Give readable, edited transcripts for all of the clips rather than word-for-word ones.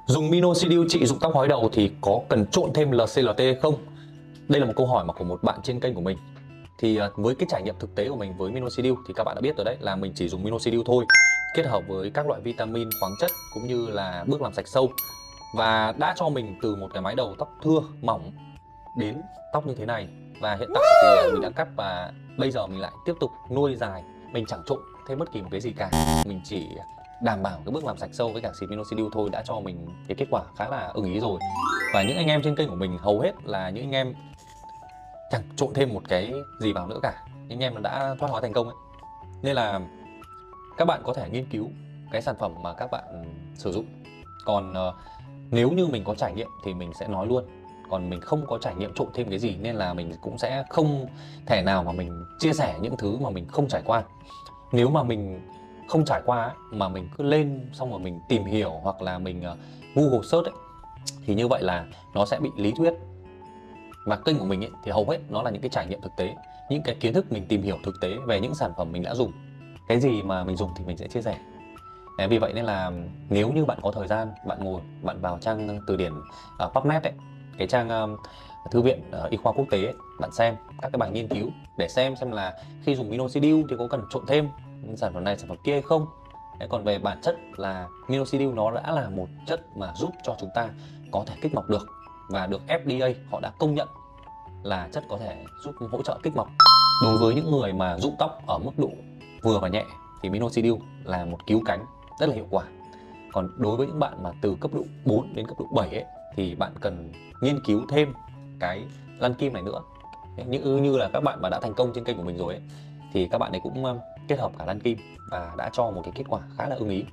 Dùng Minoxidil trị rụng tóc hói đầu thì có cần trộn thêm LCLT hay không? Đây là một câu hỏi mà của một bạn trên kênh của mình. Thì với cái trải nghiệm thực tế của mình với Minoxidil thì các bạn đã biết rồi đấy, là mình chỉ dùng Minoxidil thôi, kết hợp với các loại vitamin, khoáng chất cũng như là bước làm sạch sâu, và đã cho mình từ một cái mái đầu tóc thưa mỏng đến tóc như thế này. Và hiện tại thì mình đã cắt và bây giờ mình lại tiếp tục nuôi dài. Mình chẳng trộn thêm bất kỳ một cái gì cả, mình chỉ đảm bảo cái bước làm sạch sâu với cả xịt Minoxidil thôi đã cho mình cái kết quả khá là ưng ý rồi. Và những anh em trên kênh của mình hầu hết là những anh em chẳng trộn thêm một cái gì vào nữa cả, những anh em đã thoát hóa thành công ấy. Nên là các bạn có thể nghiên cứu cái sản phẩm mà các bạn sử dụng. Còn nếu như mình có trải nghiệm thì mình sẽ nói luôn, còn mình không có trải nghiệm trộn thêm cái gì nên là mình cũng sẽ không thể nào mà mình chia sẻ những thứ mà mình không trải qua. Nếu mà mình không trải qua ấy, mà mình cứ lên xong rồi mình tìm hiểu hoặc là mình Google search ấy, thì như vậy là nó sẽ bị lý thuyết. Và kênh của mình ấy, thì hầu hết nó là những cái trải nghiệm thực tế, những cái kiến thức mình tìm hiểu thực tế về những sản phẩm mình đã dùng. Cái gì mà mình dùng thì mình sẽ chia sẻ. Đấy, vì vậy nên là nếu như bạn có thời gian, bạn ngồi, bạn vào trang từ điển PubMed ấy, cái trang thư viện y khoa quốc tế ấy, bạn xem các cái bài nghiên cứu để xem là khi dùng Minoxidil thì có cần trộn thêm sản phẩm này sản phẩm kia hay không. Đấy, còn về bản chất là Minoxidil nó đã là một chất mà giúp cho chúng ta có thể kích mọc được, và được FDA họ đã công nhận là chất có thể giúp hỗ trợ kích mọc. Đối với những người mà rụng tóc ở mức độ vừa và nhẹ thì Minoxidil là một cứu cánh rất là hiệu quả. Còn đối với những bạn mà từ cấp độ 4 đến cấp độ 7 ấy, thì bạn cần nghiên cứu thêm cái lăn kim này nữa. Như là các bạn mà đã thành công trên kênh của mình rồi ấy, thì các bạn ấy cũng kết hợp cả lăn kim và đã cho một cái kết quả khá là ưng ý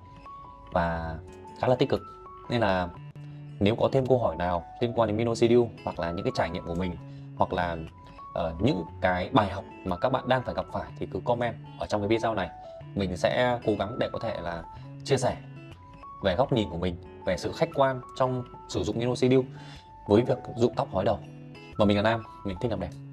và khá là tích cực. Nên là nếu có thêm câu hỏi nào liên quan đến Minoxidil hoặc là những cái trải nghiệm của mình, hoặc là những cái bài học mà các bạn đang phải gặp phải, thì cứ comment ở trong cái video này. Mình sẽ cố gắng để có thể là chia sẻ về góc nhìn của mình, về sự khách quan trong sử dụng Minoxidil với việc rụng tóc hói đầu. Và mình là Nam, mình thích làm đẹp.